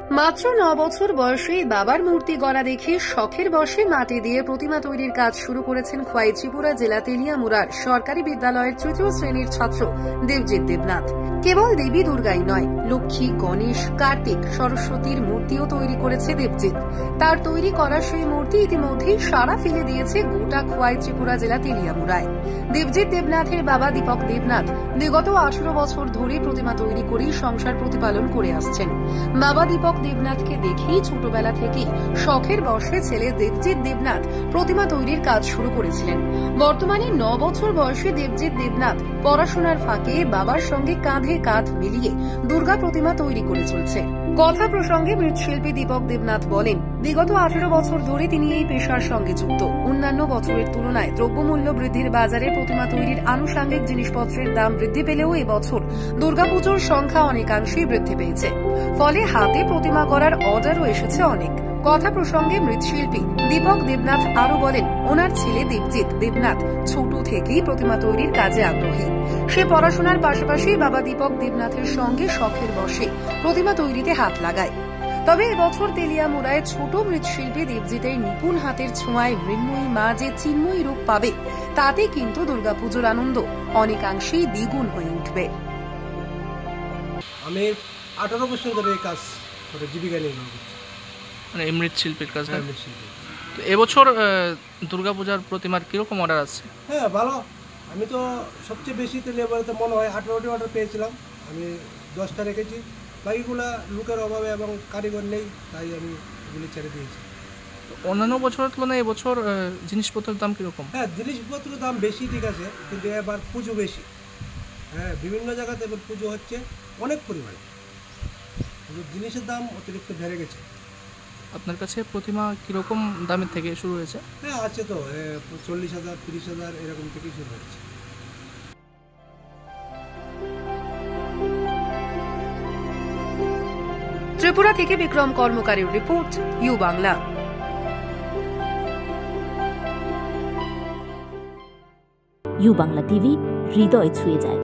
মাত্র 9 বছর বয়সে বাবার মূর্তি গড়া দেখে শখের বশে মাটি দিয়ে প্রতিমা তৈরির কাজ শুরু করেছেন খোয়াই ত্রিপুরা জেলা তেলিয়ামুড়ার সরকারি বিদ্যালয়ের তৃতীয় শ্রেণীর ছাত্র দেবজিৎ দেবনাথ। কেবল দেবী দুর্গাই নয়, লক্ষ্মী, গণেশ, কার্তিক, সরস্বতীর মূর্তিও তৈরি করেছে দেবজিৎ। তার তৈরি করা সেই মূর্তি ইতিমধ্যেই সাড়া ফেলে দিয়েছে গোটা খোয়াই ত্রিপুরা জেলা তেলিয়ামুড়ায়। দেবজিৎ দেবনাথের বাবা দীপক দেবনাথ বিগত 18 বছর ধরে প্রতিমা তৈরি করেই সংসার প্রতিপালন করে আসছেন। বাবা দীপক দেবনাথকে দেখেই ছোটবেলা থেকেই শখের বশে ছেলে দেবজিৎ দেবনাথ প্রতিমা তৈরির কাজ শুরু করেছিলেন। বর্তমানে 9 বছর বয়সে দেবজিৎ দেবনাথ পড়াশোনার ফাঁকে বাবার সঙ্গে কাঁধে কাঁধ মিলিয়ে দুর্গা প্রতিমা তৈরি করে চলছে। কথা প্রসঙ্গে মৃৎশিল্পী দীপক দেবনাথ বলেন, বিগত 18 বছর ধরে তিনি এই পেশার সঙ্গে যুক্ত। অন্যান্য বছরের তুলনায় দ্রব্যমূল্য বৃদ্ধির বাজারে প্রতিমা তৈরির আনুষঙ্গিক জিনিসপত্রের দাম বৃদ্ধি পেলেও এবছর দুর্গাপুজোর সংখ্যা অনেকাংশেই বৃদ্ধি পেয়েছে। ফলে হাতে প্রতিমা করার অর্ডারও এসেছে অনেক। কথা প্রসঙ্গে মৃৎশিল্পী দীপক দেবনাথ আরো বলেন, ওনার ছেলে দেবজিৎ দেবনাথ ছোট থেকেই প্রতিমা তৈরির কাজে আগ্রহী। সে পড়াশোনার পাশাপাশি বাবা দীপক দেবনাথের সঙ্গে শখের বশে প্রতিমা তৈরিতে হাত লাগায়। তবে এবছর তেলিয়ামুড়ায় ছোট মৃৎশিল্পী দেবজিতের নিপুণ হাতের ছোঁয়ায় মৃন্ময়ী মা যে চিন্ময়ী রূপ পাবে, তাতে কিন্তু দুর্গাপুজোর আনন্দ অনেকাংশেই দ্বিগুণ হয়ে উঠবে। আমি 18 বছর ধরে এই কাজ করে জীবিকা নির্বাহ করছি, মানে মৃৎশিল্পীর কাজ। তো এবছর দুর্গাপূজার প্রতিমার কিরকম অর্ডার আছে? হ্যাঁ, ভালো। আমি তো সবচেয়ে বেশি তেলিয়ামুড়াতে মনে হয় 18টি অর্ডার পেয়েছিলাম, আমি 10টা রেখেছি। বাকিগুলা লোকের অভাবে এবং কারিগর নেই, তাই আমি এগুলি ছেড়ে দিয়েছি। অন্যান্য বছরের তুলনায় এবছর জিনিসপত্রের দাম কিরকম? হ্যাঁ, জিনিসপত্রের দাম বেশি, ঠিক আছে, কিন্তু এবার পুজো বেশি। হ্যাঁ, বিভিন্ন জায়গাতে এবার পুজো হচ্ছে অনেক পরিমাণে, জিনিসের দাম অতিরিক্ত বেড়ে গেছে। আপনার কাছে প্রতিমা কিরকম দামের থেকে শুরু হয়েছে? হ্যাঁ, আছে তো 40,000, 30,000 এরকম থেকেই শুরু হয়েছে। ত্রিপুরা থেকে বিক্রম কর্মকারীর report, U Bangla. U Bangla TV, হৃদয় ছুঁয়ে যায়।